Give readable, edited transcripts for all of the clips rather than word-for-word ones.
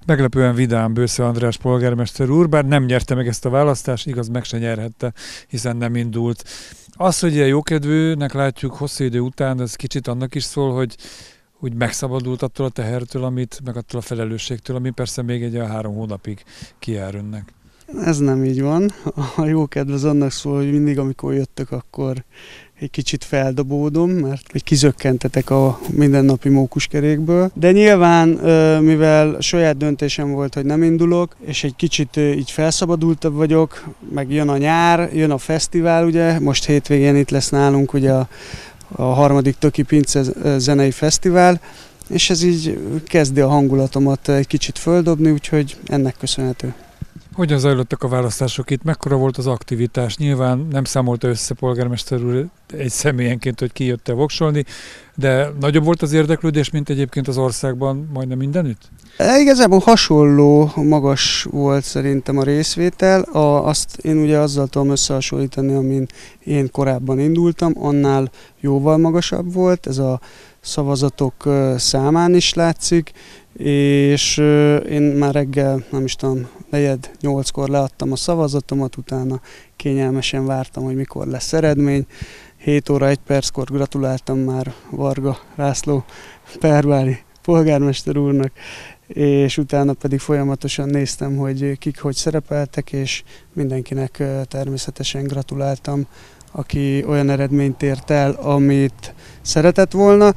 Meglepően vidám Bősze András polgármester úr, bár nem nyerte meg ezt a választást, igaz, meg se nyerhette, hiszen nem indult. Az, hogy ilyen jókedvűnek látjuk hosszú idő után, ez kicsit annak is szól, hogy úgy megszabadult attól a tehertől, meg attól a felelősségtől, ami persze még egy 3 hónapig kijár önnek. Ez nem így van. A jókedv az annak szól, hogy mindig, amikor jöttök, akkor egy kicsit feldobódom, mert kizökkentetek a mindennapi mókuskerékből. De nyilván, mivel saját döntésem volt, hogy nem indulok, és egy kicsit így felszabadultabb vagyok, meg jön a nyár, jön a fesztivál, ugye, most hétvégén itt lesz nálunk ugye a 3. Töki Pince zenei fesztivál, és ez így kezdi a hangulatomat egy kicsit földobni, úgyhogy ennek köszönhető. Hogyan zajlottak a választások itt? Mekkora volt az aktivitás? Nyilván nem számolta össze polgármester úr egy személyenként, hogy ki jött-e voksolni, de nagyobb volt az érdeklődés, mint egyébként az országban majdnem mindenütt? Igazából hasonló magas volt szerintem a részvétel. Azt én ugye azzal tudom összehasonlítani, amin én korábban indultam, annál jóval magasabb volt, ez a szavazatok számán is látszik, és én már reggel, nem is tudom, 7-8-kor leadtam a szavazatomat, utána kényelmesen vártam, hogy mikor lesz eredmény. 7 óra 1 perckor gratuláltam már Varga László perbári polgármester úrnak, és utána pedig folyamatosan néztem, hogy kik hogy szerepeltek, és mindenkinek természetesen gratuláltam, aki olyan eredményt ért el, amit szeretett volna.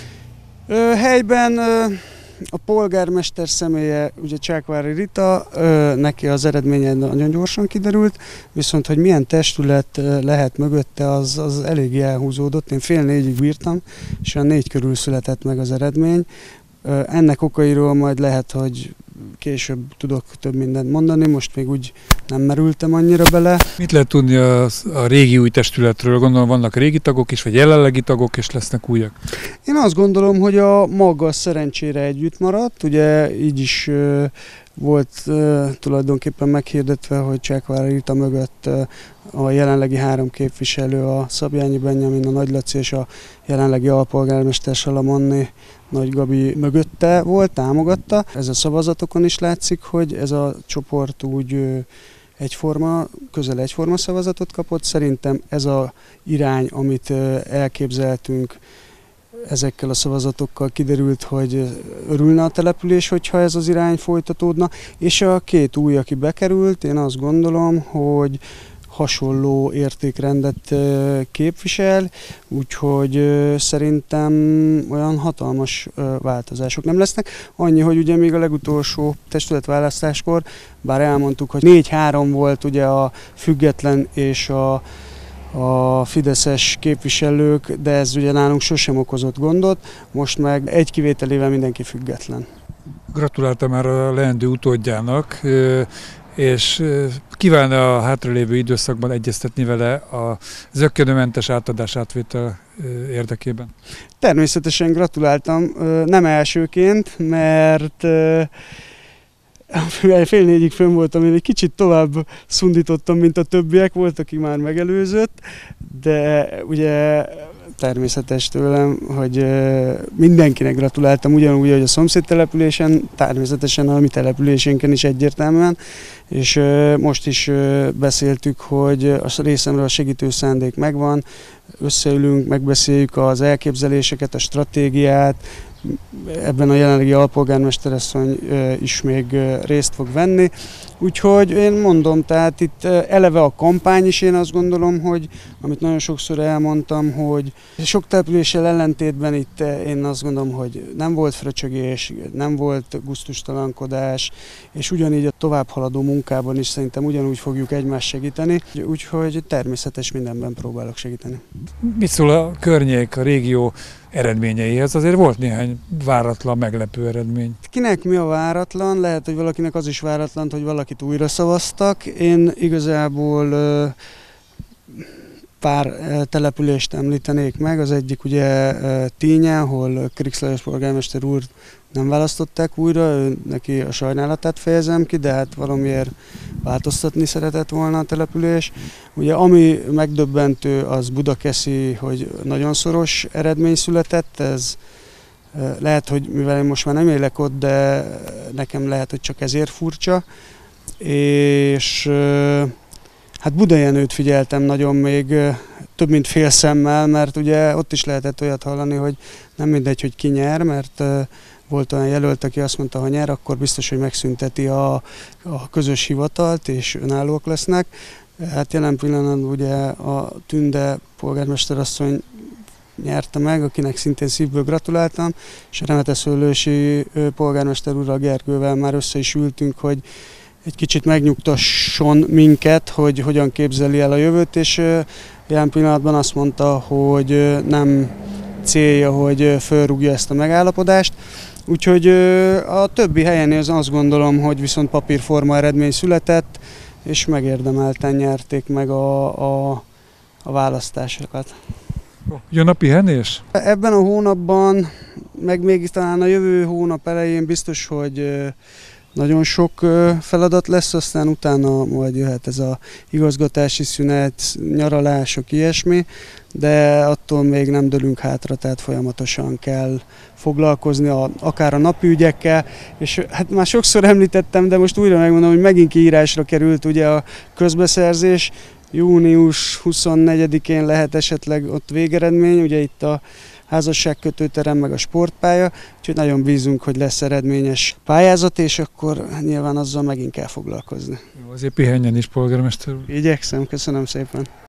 Helyben a polgármester személye, ugye Csákvári Rita, neki az eredménye nagyon gyorsan kiderült, viszont hogy milyen testület lehet mögötte, az eléggé elhúzódott. Én 3:30-ig bírtam, és a 4 körül született meg az eredmény. Ennek okairól majd lehet, hogy később tudok több mindent mondani, most még úgy nem merültem annyira bele. Mit lehet tudni a régi új testületről? Gondolom vannak régi tagok is, vagy jelenlegi tagok, és lesznek újak? Én azt gondolom, hogy a maga szerencsére együtt maradt, ugye így is volt tulajdonképpen meghirdetve, hogy Csákvári Rita mögött a jelenlegi 3 képviselő, a Szabjányi Benjamin, a Nagy Laci és a jelenlegi alpolgármester Salamonni Nagy Gabi mögötte volt, támogatta. Ez a szavazatokon is látszik, hogy ez a csoport úgy közel egyforma szavazatot kapott. Szerintem ez a irány, amit elképzeltünk, ezekkel a szavazatokkal kiderült, hogy örülne a település, hogyha ez az irány folytatódna, és a 2 új, aki bekerült, én azt gondolom, hogy hasonló értékrendet képvisel, úgyhogy szerintem olyan hatalmas változások nem lesznek. Annyi, hogy ugye még a legutolsó testületválasztáskor, bár elmondtuk, hogy 4-3 volt ugye a független és a fideszes képviselők, de ez ugye nálunk sosem okozott gondot, most meg egy kivételével mindenki független. Gratuláltam már a leendő utódjának, és kívánna a hátralévő időszakban egyeztetni vele a zökkenőmentes átadás-átvétel érdekében? Természetesen gratuláltam, nem elsőként, mert 3:30-ig fönn voltam, én egy kicsit tovább szundítottam, mint a többiek, volt, aki már megelőzött, de ugye természetes tőlem, hogy mindenkinek gratuláltam, ugyanúgy, hogy a szomszéd településen, természetesen a mi településénken is egyértelműen, és most is beszéltük, hogy a részemről a segítő szándék megvan, összeülünk, megbeszéljük az elképzeléseket, a stratégiát, ebben a jelenlegi alpolgármesterasszony is még részt fog venni. Úgyhogy én mondom, tehát itt eleve a kampány is, én azt gondolom, hogy amit nagyon sokszor elmondtam, hogy sok településsel ellentétben itt én azt gondolom, hogy nem volt fröcsögés, nem volt gusztustalankodás, és ugyanígy a továbbhaladó munkában is szerintem ugyanúgy fogjuk egymást segíteni, úgyhogy természetes mindenben próbálok segíteni. Mit szól a környék, a régió eredményeihez? Azért volt néhány váratlan, meglepő eredmény. Kinek mi a váratlan? Lehet, hogy valakinek az is váratlan, hogy valakit újra szavaztak. Én igazából pár települést említenék meg. Az egyik ugye Tínye, ahol Krix Lajos polgármester úr nem választották újra, neki a sajnálatát fejezem ki, de hát valamiért változtatni szeretett volna a település. Ugye ami megdöbbentő, az Budakeszi, hogy nagyon szoros eredmény született, ez Lehet, hogy mivel én most már nem élek ott, de nekem lehet, hogy csak ezért furcsa. És hát Budajenőt figyeltem nagyon még több mint fél szemmel, mert ugye ott is lehetett olyat hallani, hogy nem mindegy, hogy ki nyer, mert volt olyan jelölt, aki azt mondta, ha nyer, akkor biztos, hogy megszünteti a közös hivatalt, és önállóak lesznek. Hát jelen pillanatban ugye a Tünde polgármesterasszony nyerte meg, akinek szintén szívből gratuláltam, és a Remeteszőlősi polgármester úrral, Gergővel már össze is ültünk, hogy egy kicsit megnyugtasson minket, hogy hogyan képzeli el a jövőt, és jelen pillanatban azt mondta, hogy nem célja, hogy fölrúgja ezt a megállapodást. Úgyhogy a többi helyen azt gondolom, hogy viszont papírforma eredmény született, és megérdemelten nyerték meg a választásokat. Jön a pihenés? Ebben a hónapban, meg még talán a jövő hónap elején biztos, hogy nagyon sok feladat lesz, aztán utána majd jöhet ez a igazgatási szünet, nyaralások, ilyesmi, de attól még nem dőlünk hátra, tehát folyamatosan kell foglalkozni akár a napi ügyekkel, és hát már sokszor említettem, de most újra megmondom, hogy megint kiírásra került ugye a közbeszerzés, június 24-én lehet esetleg ott végeredmény, ugye itt a házasságkötőterem, meg a sportpálya, úgyhogy nagyon bízunk, hogy lesz eredményes pályázat, és akkor nyilván azzal megint kell foglalkozni. Jó, azért pihenjen is, polgármester úr. Igyekszem, köszönöm szépen.